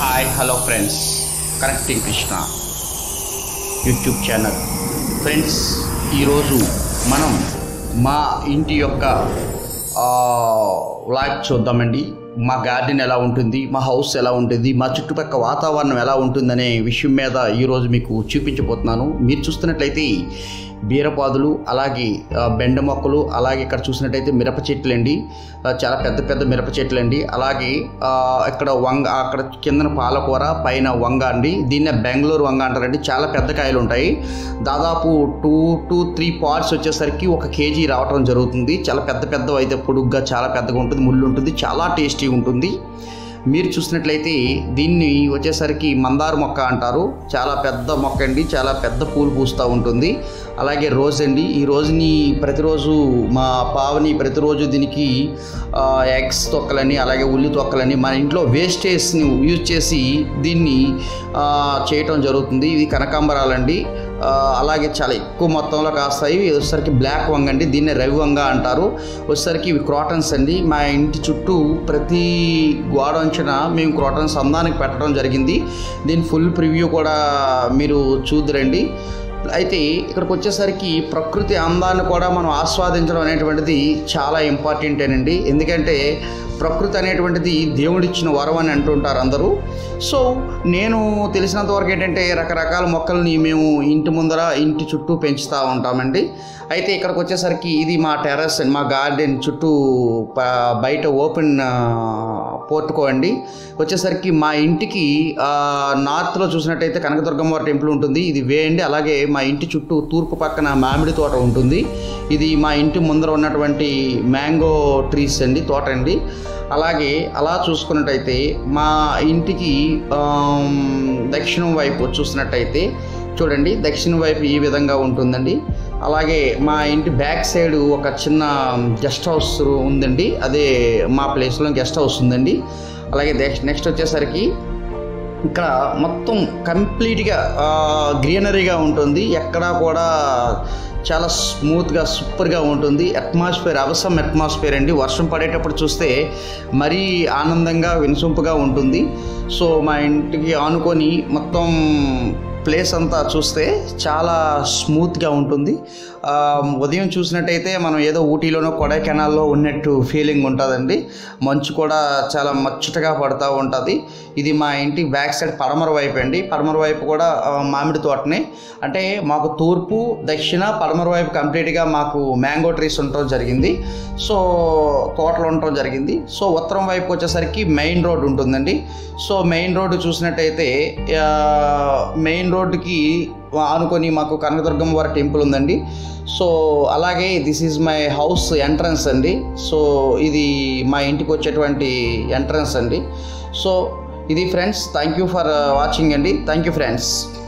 Hi hello friends, connecting Krishna YouTube channel. Friends, ఈరోజు మనం మా ఇంటి యొక్క వ్లాగ్ చూద్దామండి. మా గార్డెన్ ఎలా ఉంటుంది, మా హౌస్ ఎలా ఉంటుంది, మా చుట్టుపక్కల వాతావరణం ఎలా ఉంటుందనే విషయం మీద ఈరోజు మీకు చూపించబోతున్నాను. మీరు చూస్తున్నట్లయితే బీరపాదులు, అలాగే బెండ మొక్కలు, అలాగే ఇక్కడ చూసినట్టయితే మిరప చెట్లు అండి, చాలా పెద్ద పెద్ద మిరప చెట్లు అండి. అలాగే ఇక్కడ వంగ, అక్కడ కిందన పాలకూర, పైన వంగ అండి. దీన్నే బెంగళూరు వంగ అంటారండి. చాలా పెద్ద కాయలు ఉంటాయి. దాదాపు 2 to 3 పార్ట్స్ వచ్చేసరికి 1 kg రావటం జరుగుతుంది. చాలా పెద్ద పెద్దవి అయితే పొడుగ్గా చాలా పెద్దగా ఉంటుంది, ముళ్ళు ఉంటుంది, చాలా టేస్టీగా ఉంటుంది. మీరు చూసినట్లయితే దీన్ని వచ్చేసరికి మందార మొక్క అంటారు. చాలా పెద్ద మొక్క అండి, చాలా పెద్ద పూలు పూస్తూ ఉంటుంది. అలాగే రోజ్ అండి. ఈ రోజుని ప్రతిరోజు మా పావని ప్రతిరోజు దీనికి ఎగ్స్ తొక్కలని, అలాగే ఉల్లి తొక్కలని మన ఇంట్లో వేస్టేజ్ని యూజ్ చేసి దీన్ని చేయటం జరుగుతుంది. ఇది కనకాంబరాలండి. అలాగే చాలా ఎక్కువ మొత్తంలో కాస్తాయి. వచ్చేసరికి బ్లాక్ వంగ అండి, దీన్నే రవి వంగ అంటారు. వచ్చేసరికి ఇవి క్రాటన్స్ అండి. మా ఇంటి చుట్టూ ప్రతి గోడ అంచున మేము క్రాటన్స్ అందానికి పెట్టడం జరిగింది. దీని ఫుల్ ప్రివ్యూ కూడా మీరు చూద్దురండి. అయితే ఇక్కడికి వచ్చేసరికి ప్రకృతి అందాన్ని కూడా మనం ఆస్వాదించడం అనేటువంటిది చాలా ఇంపార్టెంటేనండి. ఎందుకంటే ప్రకృతి అనేటువంటిది దేవుడిచ్చిన వరం అని అంటుంటారు అందరూ. సో నేను తెలిసినంత వరకు ఏంటంటే రకరకాల మొక్కల్ని మేము ఇంటి ముందర, ఇంటి చుట్టూ పెంచుతూ ఉంటామండి. అయితే ఇక్కడికి వచ్చేసరికి ఇది మా టెర్రస్ అండి, మా గార్డెన్ చుట్టూ బయట ఓపెన్ పోర్టుకో అండి. వచ్చేసరికి మా ఇంటికి నార్త్లో చూసినట్టయితే కనకదుర్గమ్మ టెంపుల్ ఉంటుంది. ఇది వే అండి. అలాగే మా ఇంటి చుట్టూ తూర్పు పక్కన మామిడి తోట ఉంటుంది. ఇది మా ఇంటి ముందర ఉన్నటువంటి మ్యాంగో ట్రీస్ అండి, తోట అండి. అలాగే అలా చూసుకున్నట్టయితే మా ఇంటికి దక్షిణం వైపు చూసినట్టయితే చూడండి, దక్షిణం వైపు ఈ విధంగా ఉంటుందండి. అలాగే మా ఇంటి బ్యాక్ సైడ్ ఒక చిన్న గెస్ట్ హౌస్ ఉందండి. అదే మా ప్లేస్లో గెస్ట్ హౌస్ ఉందండి. అలాగే నెక్స్ట్ వచ్చేసరికి ఇక్కడ మొత్తం కంప్లీట్గా గ్రీనరీగా ఉంటుంది. ఎక్కడా కూడా చాలా స్మూత్గా, సూపర్గా ఉంటుంది. అట్మాస్ఫియర్ అవసరం అట్మాస్ఫియర్ అండి. వర్షం పడేటప్పుడు చూస్తే మరీ ఆనందంగా, వినసొంపుగా ఉంటుంది. సో మా ఇంటికి ఆనుకొని మొత్తం ప్లేస్ అంతా చూస్తే చాలా స్మూత్గా ఉంటుంది. ఉదయం చూసినట్టయితే మనం ఏదో ఊటీలోనో కొడైకెనాల్లో ఉన్నట్టు ఫీలింగ్ ఉంటుందండి. మంచు కూడా చాలా మచ్చుటగా పడుతూ ఉంటుంది. ఇది మా ఇంటి బ్యాక్ సైడ్ పడమర వైపు అండి. పడమర వైపు కూడా మామిడి తోటనే. అంటే మాకు తూర్పు, దక్షిణ, పడమర వైపు కంప్లీట్గా మాకు మ్యాంగో ట్రీస్ ఉండటం జరిగింది. సో తోటలు ఉండటం జరిగింది. సో ఉత్తరం వైపు వచ్చేసరికి మెయిన్ రోడ్ ఉంటుందండి. సో మెయిన్ రోడ్డు చూసినట్టయితే మెయిన్ రోడ్డుకి ఆనుకొని మాకు కనకదుర్గమ్మ వారి టెంపుల్ ఉందండి. సో అలాగే this is my house entrance అండి. సో ఇది మా ఇంటికి వచ్చేటువంటి ఎంట్రన్స్ అండి. సో ఇది friends, thank you for watching అండి. Thank you friends.